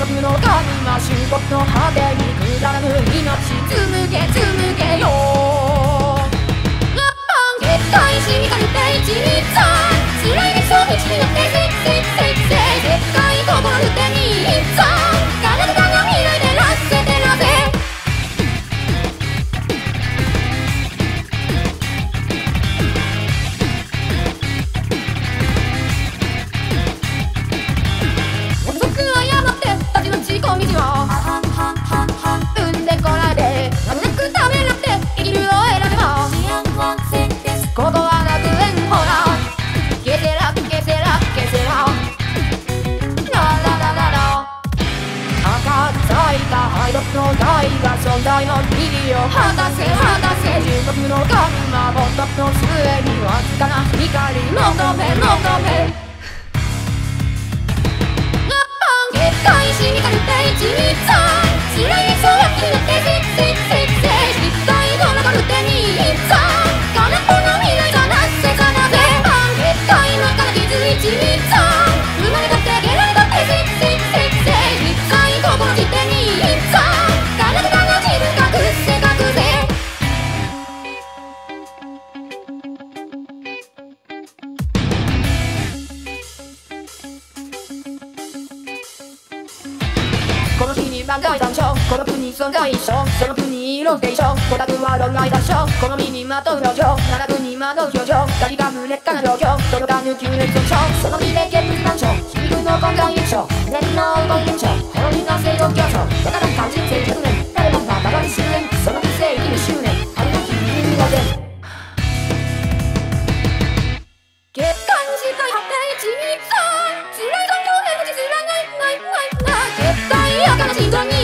国の神は終国の果てにくだらぬ命紡げよ結界しかるて一日辛いでしょ一によって世界心るてに一座彼方の未来でらせてなぜ僕は謝って立ちのちこ道を産んでこられてなくためらって生きるを選べばここは楽園ほらケセラ赤く咲いた愛読の愛が存在の意義を果たせ中国の神はボトの末にわずかな光求め結界しかるて一日辛いでしょ焼きの手実際どのかるてに一座彼方の未来がなぜ結界の中の傷一日生まれたってゲラれたって実際心の時点に一座彼方の自分隠せこの日に万代残暑この国存在一緒その国色で一緒こたつは論外脱症この身にまとう表情長くにまとう表情誰が無劣化な状況届かぬ急熱損傷その身で結物難聴皮膚の根幹一緒念の動現象ほろりの性能競争だから感じて100年誰もがバカに終焉その不正義の執念春の日にので月間世界発展一日辛い環境で無知すらない絶対赤の心臓に